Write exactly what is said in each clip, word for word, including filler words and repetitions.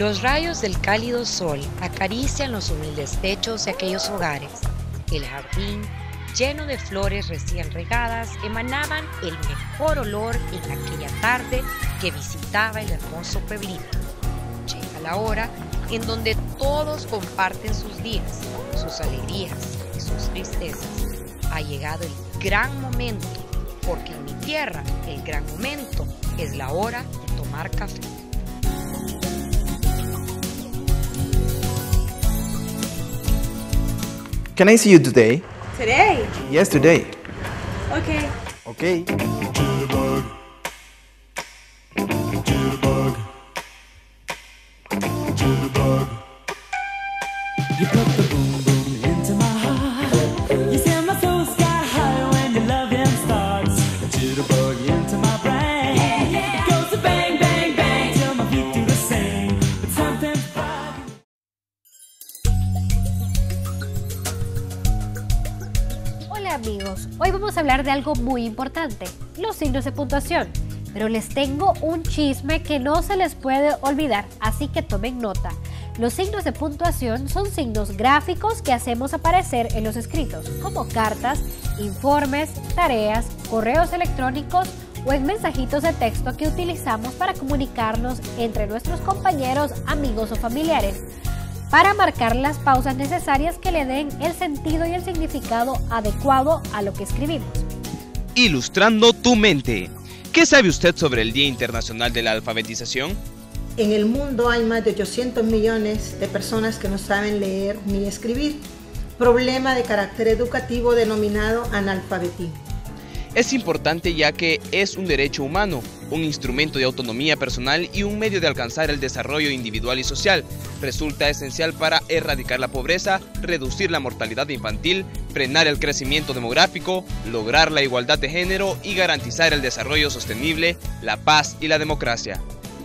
Los rayos del cálido sol acarician los humildes techos de aquellos hogares. El jardín, lleno de flores recién regadas, emanaban el mejor olor en aquella tarde que visitaba el hermoso pueblito. Llega la hora en donde todos comparten sus días, sus alegrías y sus tristezas. Ha llegado el gran momento, porque en mi tierra el gran momento es la hora de tomar café. Can I see you today? Today? Yes, today. Okay. Okay. You put the boom boom into my heart. You send my soul sky high when your loving starts. A jitterbug into my brain. Yeah, yeah. It goes to bang, bang, bang till my feet do the same. But something's right. Hola amigos, hoy vamos a hablar de algo muy importante, los signos de puntuación. Pero les tengo un chisme que no se les puede olvidar, así que tomen nota. Los signos de puntuación son signos gráficos que hacemos aparecer en los escritos, como cartas, informes, tareas, correos electrónicos o en mensajitos de texto que utilizamos para comunicarnos entre nuestros compañeros, amigos o familiares, para marcar las pausas necesarias que le den el sentido y el significado adecuado a lo que escribimos. Ilustrando tu mente. ¿Qué sabe usted sobre el Día Internacional de la Alfabetización? En el mundo hay más de ochocientos millones de personas que no saben leer ni escribir. Problema de carácter educativo denominado analfabetismo. Es importante ya que es un derecho humano, un instrumento de autonomía personal y un medio de alcanzar el desarrollo individual y social. Resulta esencial para erradicar la pobreza, reducir la mortalidad infantil, frenar el crecimiento demográfico, lograr la igualdad de género y garantizar el desarrollo sostenible, la paz y la democracia.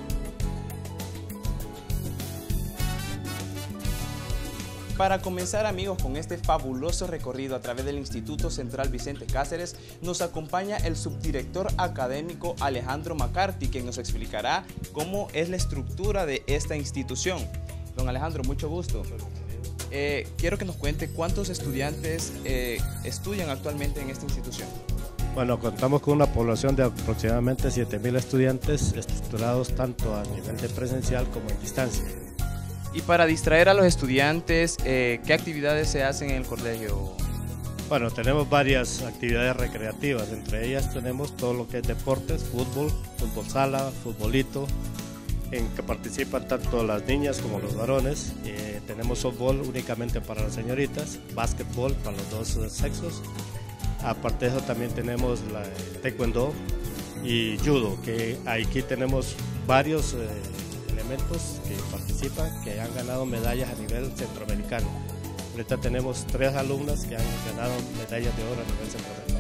Para comenzar, amigos, con este fabuloso recorrido a través del Instituto Central Vicente Cáceres, nos acompaña el subdirector académico Alejandro McCarthy, quien nos explicará cómo es la estructura de esta institución. Don Alejandro, mucho gusto. Eh, quiero que nos cuente cuántos estudiantes eh, estudian actualmente en esta institución. Bueno, contamos con una población de aproximadamente siete mil estudiantes estructurados tanto a nivel de presencial como en distancia. Y para distraer a los estudiantes, eh, ¿qué actividades se hacen en el colegio? Bueno, tenemos varias actividades recreativas, entre ellas tenemos todo lo que es deportes, fútbol, fútbol sala, futbolito, en que participan tanto las niñas como los varones. Eh, tenemos softball únicamente para las señoritas, básquetbol para los dos sexos. Aparte de eso también tenemos la taekwondo y judo, que aquí tenemos varios eh, elementos que participan, que han ganado medallas a nivel centroamericano. Ahorita tenemos tres alumnas que han ganado medallas de oro a nivel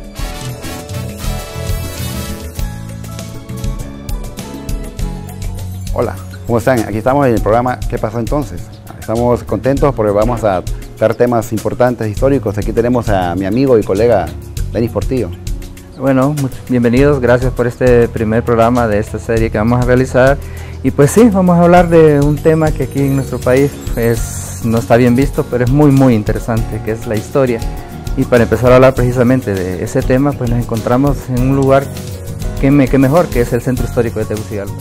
centroamericano. Hola, ¿cómo están? Aquí estamos en el programa ¿Qué pasó entonces? Estamos contentos porque vamos a dar temas importantes, históricos. Aquí tenemos a mi amigo y colega Denis Portillo. Bueno, bienvenidos, gracias por este primer programa de esta serie que vamos a realizar. Y pues sí, vamos a hablar de un tema que aquí en nuestro país es, no está bien visto, pero es muy muy interesante, que es la historia. Y para empezar a hablar precisamente de ese tema, pues nos encontramos en un lugar que, me, que mejor, que es el Centro Histórico de Tegucigalpa.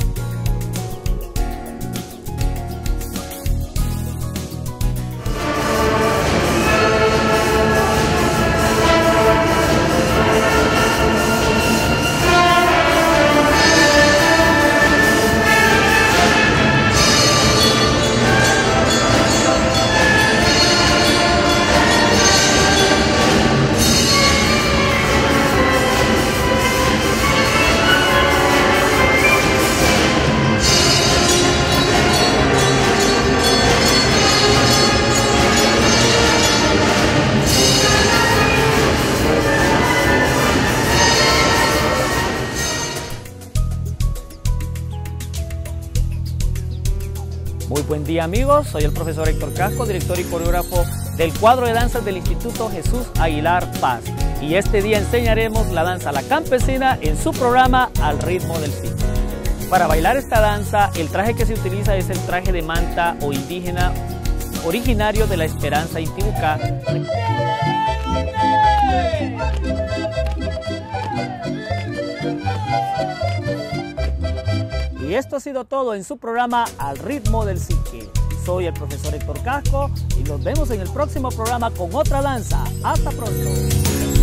Muy buen día amigos, soy el profesor Héctor Casco, director y coreógrafo del cuadro de danzas del Instituto Jesús Aguilar Paz. Y este día enseñaremos la danza La Campesina en su programa Al Ritmo del Siglo. Para bailar esta danza, el traje que se utiliza es el traje de manta o indígena originario de la Esperanza Intibucá. Y esto ha sido todo en su programa Al Ritmo del Psique. Soy el profesor Héctor Casco y nos vemos en el próximo programa con otra danza. ¡Hasta pronto!